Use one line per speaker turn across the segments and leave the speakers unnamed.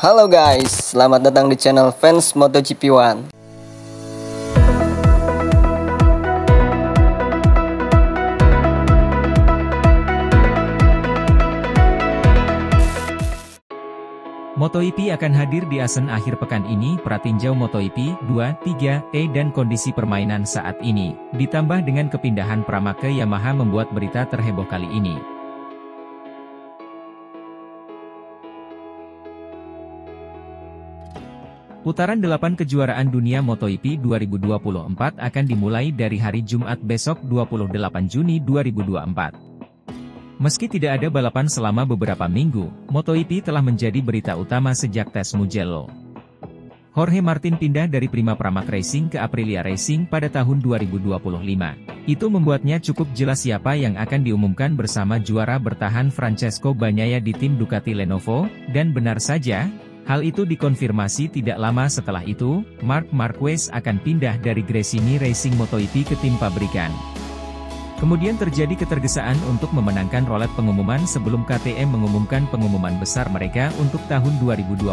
Halo guys, selamat datang di channel Fans MotoGP One.
MotoGP akan hadir di Asen akhir pekan ini. Pratinjau MotoGP 2, 3, dan kondisi permainan saat ini, ditambah dengan kepindahan Prama ke Yamaha membuat berita terheboh kali ini. Putaran 8 kejuaraan dunia MotoGP 2024 akan dimulai dari hari Jumat besok 28 Juni 2024. Meski tidak ada balapan selama beberapa minggu, MotoGP telah menjadi berita utama sejak tes Mugello. Jorge Martin pindah dari Prima Pramac Racing ke Aprilia Racing pada tahun 2025. Itu membuatnya cukup jelas siapa yang akan diumumkan bersama juara bertahan Francesco Bagnaia di tim Ducati Lenovo, dan benar saja, hal itu dikonfirmasi tidak lama setelah itu. Marc Marquez akan pindah dari Gresini Racing MotoGP ke tim pabrikan. Kemudian terjadi ketergesaan untuk memenangkan rolet pengumuman sebelum KTM mengumumkan pengumuman besar mereka untuk tahun 2025.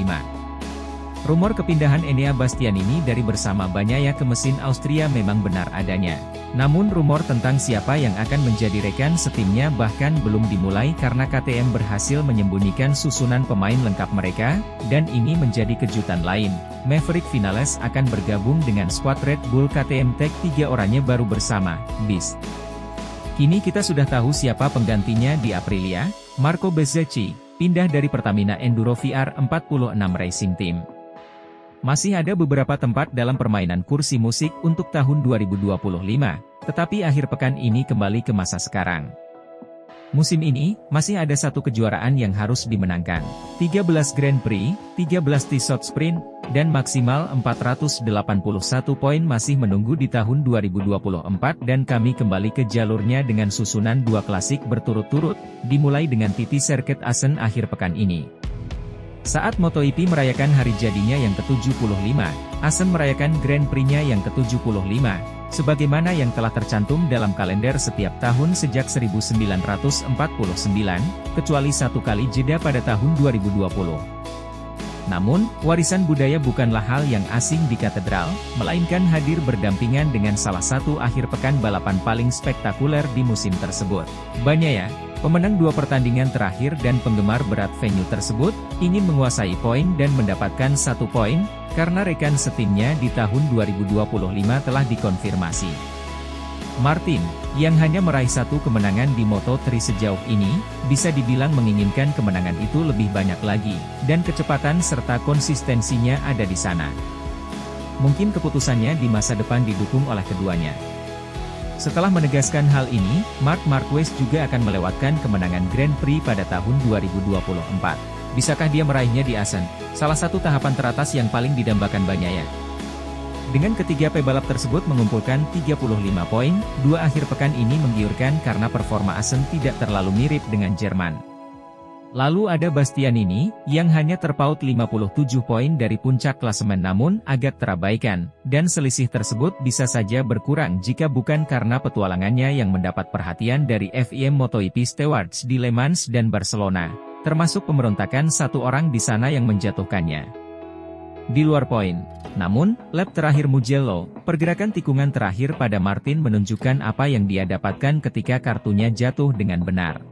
Rumor kepindahan Enea Bastianini dari bersama Bagnaia ke mesin Austria memang benar adanya. Namun rumor tentang siapa yang akan menjadi rekan setimnya bahkan belum dimulai karena KTM berhasil menyembunyikan susunan pemain lengkap mereka, dan ini menjadi kejutan lain. Maverick Vinales akan bergabung dengan skuad Red Bull KTM Tech, 3 orangnya baru bersama BIS. Kini kita sudah tahu siapa penggantinya di Aprilia. Marco Bezzecchi pindah dari Pertamina Enduro VR46 Racing Team. Masih ada beberapa tempat dalam permainan kursi musik untuk tahun 2025, tetapi akhir pekan ini kembali ke masa sekarang. Musim ini, masih ada satu kejuaraan yang harus dimenangkan. 13 Grand Prix, 13 Tissot Sprint, dan maksimal 481 poin masih menunggu di tahun 2024 dan kami kembali ke jalurnya dengan susunan 2 klasik berturut-turut, dimulai dengan TT Circuit Assen akhir pekan ini. Saat MotoGP merayakan hari jadinya yang ke-75, Assen merayakan Grand Prix-nya yang ke-75, sebagaimana yang telah tercantum dalam kalender setiap tahun sejak 1949, kecuali satu kali jeda pada tahun 2020. Namun, warisan budaya bukanlah hal yang asing di katedral, melainkan hadir berdampingan dengan salah satu akhir pekan balapan paling spektakuler di musim tersebut. Bagnaia, pemenang 2 pertandingan terakhir dan penggemar berat venue tersebut, ingin menguasai poin dan mendapatkan 1 poin, karena rekan setimnya di tahun 2025 telah dikonfirmasi. Martin, yang hanya meraih 1 kemenangan di Moto3 sejauh ini, bisa dibilang menginginkan kemenangan itu lebih banyak lagi, dan kecepatan serta konsistensinya ada di sana. Mungkin keputusannya di masa depan didukung oleh keduanya. Setelah menegaskan hal ini, Marc Marquez juga akan melewatkan kemenangan Grand Prix pada tahun 2024. Bisakah dia meraihnya di Assen, salah satu tahapan teratas yang paling didambakan Bagnaia? Dengan ketiga pebalap tersebut mengumpulkan 35 poin, 2 akhir pekan ini menggiurkan karena performa Assen tidak terlalu mirip dengan Jerman. Lalu ada Bastianini, yang hanya terpaut 57 poin dari puncak klasemen namun agak terabaikan, dan selisih tersebut bisa saja berkurang jika bukan karena petualangannya yang mendapat perhatian dari FIM MotoGP Stewards di Le Mans dan Barcelona, termasuk pemberontakan satu orang di sana yang menjatuhkannya di luar poin. Namun, lap terakhir Mugello, pergerakan tikungan terakhir pada Martin menunjukkan apa yang dia dapatkan ketika kartunya jatuh dengan benar.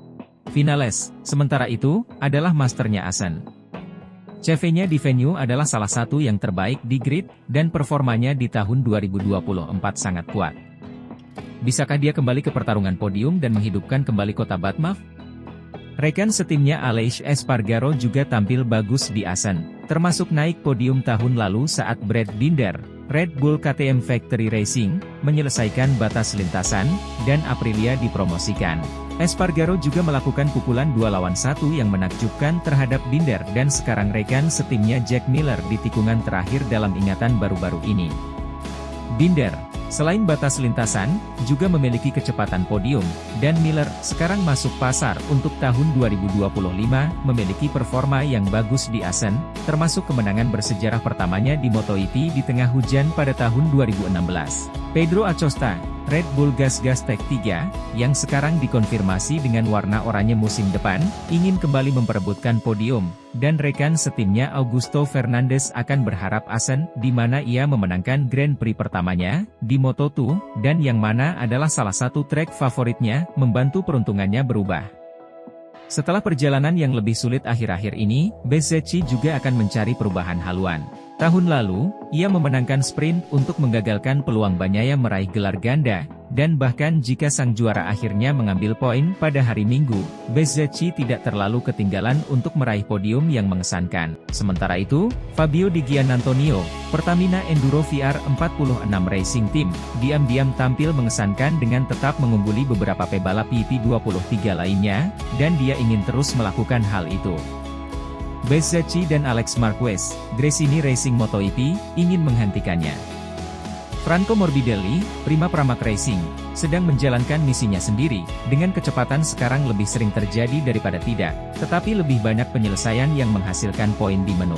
Vinales, sementara itu, adalah masternya Assen. CV-nya di venue adalah salah satu yang terbaik di grid, dan performanya di tahun 2024 sangat kuat. Bisakah dia kembali ke pertarungan podium dan menghidupkan kembali kota Batmaf? Rekan setimnya Aleix Espargaro juga tampil bagus di Assen, termasuk naik podium tahun lalu saat Brad Binder, Red Bull KTM Factory Racing, menyelesaikan batas lintasan, dan Aprilia dipromosikan. Espargaro juga melakukan pukulan 2 lawan 1 yang menakjubkan terhadap Binder dan sekarang rekan setimnya Jack Miller di tikungan terakhir dalam ingatan baru-baru ini. Binder, selain batas lintasan, juga memiliki kecepatan podium, dan Miller, sekarang masuk pasar untuk tahun 2025, memiliki performa yang bagus di Assen, termasuk kemenangan bersejarah pertamanya di MotoGP di tengah hujan pada tahun 2016. Pedro Acosta, Red Bull Gas Tech 3, yang sekarang dikonfirmasi dengan warna oranye musim depan, ingin kembali memperebutkan podium, dan rekan setimnya Augusto Fernandez akan berharap Asen, di mana ia memenangkan Grand Prix pertamanya, di Moto2, dan yang mana adalah salah satu trek favoritnya, membantu peruntungannya berubah. Setelah perjalanan yang lebih sulit akhir-akhir ini, Bezzecchi juga akan mencari perubahan haluan. Tahun lalu, ia memenangkan sprint untuk menggagalkan peluang Bagnaia meraih gelar ganda, dan bahkan jika sang juara akhirnya mengambil poin pada hari Minggu, Bezzecchi tidak terlalu ketinggalan untuk meraih podium yang mengesankan. Sementara itu, Fabio Di Giannantonio, Pertamina Enduro VR46 Racing Team, diam-diam tampil mengesankan dengan tetap mengungguli beberapa pebalap PP23 lainnya, dan dia ingin terus melakukan hal itu. Bezzecchi dan Alex Marquez, Gresini Racing MotoGP, ingin menghentikannya. Franco Morbidelli, Prima Pramac Racing, sedang menjalankan misinya sendiri, dengan kecepatan sekarang lebih sering terjadi daripada tidak, tetapi lebih banyak penyelesaian yang menghasilkan poin di menu.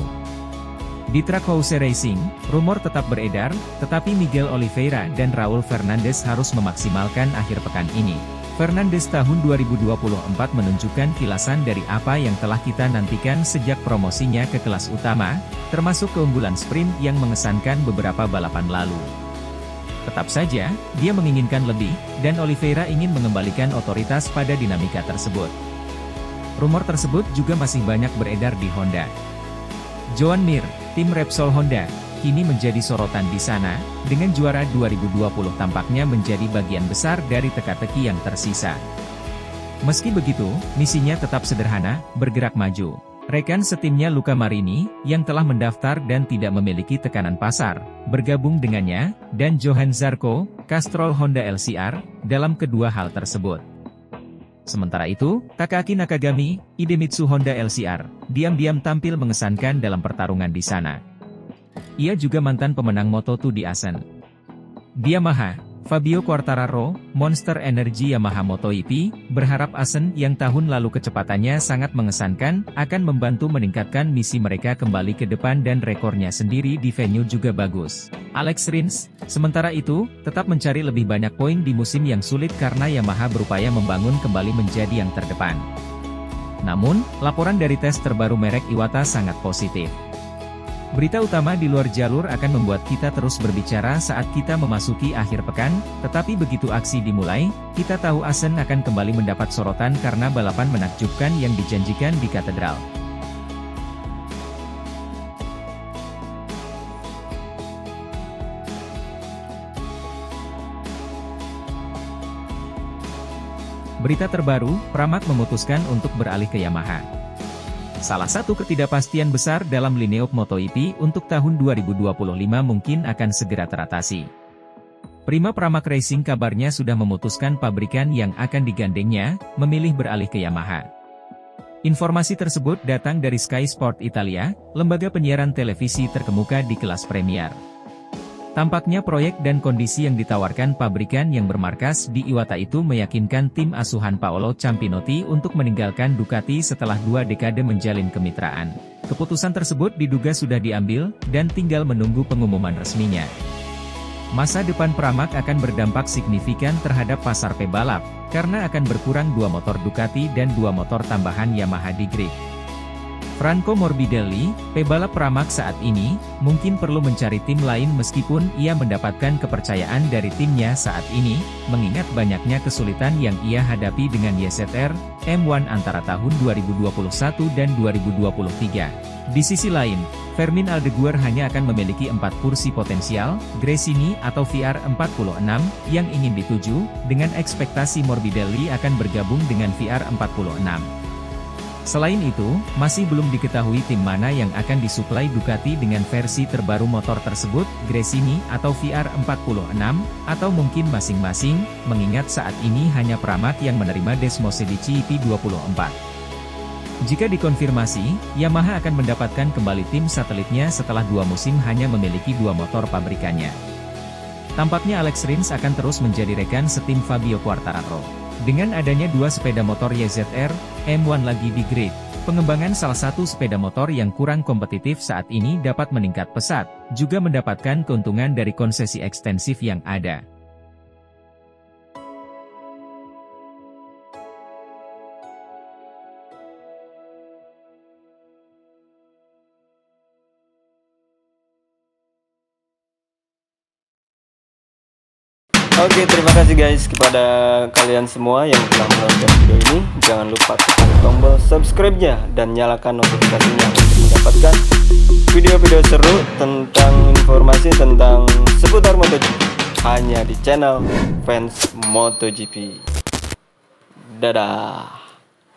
Di Trackhouse Racing, rumor tetap beredar, tetapi Miguel Oliveira dan Raul Fernandez harus memaksimalkan akhir pekan ini. Fernandez tahun 2024 menunjukkan kilasan dari apa yang telah kita nantikan sejak promosinya ke kelas utama, termasuk keunggulan sprint yang mengesankan beberapa balapan lalu. Tetap saja, dia menginginkan lebih, dan Oliveira ingin mengembalikan otoritas pada dinamika tersebut. Rumor tersebut juga masih banyak beredar di Honda. Joan Mir, tim Repsol Honda, kini menjadi sorotan di sana, dengan juara 2020 tampaknya menjadi bagian besar dari teka-teki yang tersisa. Meski begitu, misinya tetap sederhana, bergerak maju. Rekan setimnya Luca Marini, yang telah mendaftar dan tidak memiliki tekanan pasar, bergabung dengannya, dan Johan Zarco, Castrol Honda LCR, dalam kedua hal tersebut. Sementara itu, Takaaki Nakagami, Idemitsu Honda LCR, diam-diam tampil mengesankan dalam pertarungan di sana. Ia juga mantan pemenang Moto2 di Asen. Di Yamaha, Fabio Quartararo, Monster Energy Yamaha MotoGP, berharap Asen yang tahun lalu kecepatannya sangat mengesankan, akan membantu meningkatkan misi mereka kembali ke depan dan rekornya sendiri di venue juga bagus. Alex Rins, sementara itu, tetap mencari lebih banyak poin di musim yang sulit karena Yamaha berupaya membangun kembali menjadi yang terdepan. Namun, laporan dari tes terbaru merek Iwata sangat positif. Berita utama di luar jalur akan membuat kita terus berbicara saat kita memasuki akhir pekan, tetapi begitu aksi dimulai, kita tahu Asen akan kembali mendapat sorotan karena balapan menakjubkan yang dijanjikan di katedral. Berita terbaru, Pramac memutuskan untuk beralih ke Yamaha. Salah satu ketidakpastian besar dalam lineup MotoGP untuk tahun 2025 mungkin akan segera teratasi. Prima Pramac Racing kabarnya sudah memutuskan pabrikan yang akan digandengnya, memilih beralih ke Yamaha. Informasi tersebut datang dari Sky Sport Italia, lembaga penyiaran televisi terkemuka di kelas Premier. Tampaknya proyek dan kondisi yang ditawarkan pabrikan yang bermarkas di Iwata itu meyakinkan tim asuhan Paolo Campinotti untuk meninggalkan Ducati setelah 2 dekade menjalin kemitraan. Keputusan tersebut diduga sudah diambil, dan tinggal menunggu pengumuman resminya. Masa depan Pramac akan berdampak signifikan terhadap pasar pebalap, karena akan berkurang 2 motor Ducati dan 2 motor tambahan Yamaha di grid. Franco Morbidelli, pebalap Pramac saat ini, mungkin perlu mencari tim lain meskipun ia mendapatkan kepercayaan dari timnya saat ini, mengingat banyaknya kesulitan yang ia hadapi dengan YZR M1 antara tahun 2021 dan 2023. Di sisi lain, Fermin Aldeguer hanya akan memiliki 4 kursi potensial, Gresini atau VR46, yang ingin dituju, dengan ekspektasi Morbidelli akan bergabung dengan VR46. Selain itu, masih belum diketahui tim mana yang akan disuplai Ducati dengan versi terbaru motor tersebut, Gresini atau VR46, atau mungkin masing-masing, mengingat saat ini hanya Pramac yang menerima Desmosedici EP24. Jika dikonfirmasi, Yamaha akan mendapatkan kembali tim satelitnya setelah 2 musim hanya memiliki 2 motor pabrikannya. Tampaknya Alex Rins akan terus menjadi rekan setim Fabio Quartararo. Dengan adanya 2 sepeda motor YZR M1 lagi di grid, pengembangan salah satu sepeda motor yang kurang kompetitif saat ini dapat meningkat pesat, juga mendapatkan keuntungan dari konsesi ekstensif yang ada.
Oke, terima kasih guys kepada kalian semua yang telah menonton video ini. Jangan lupa tekan tombol subscribe-nya dan nyalakan notifikasinya untuk mendapatkan video-video seru tentang informasi tentang seputar MotoGP hanya di channel Fans MotoGP. Dadah.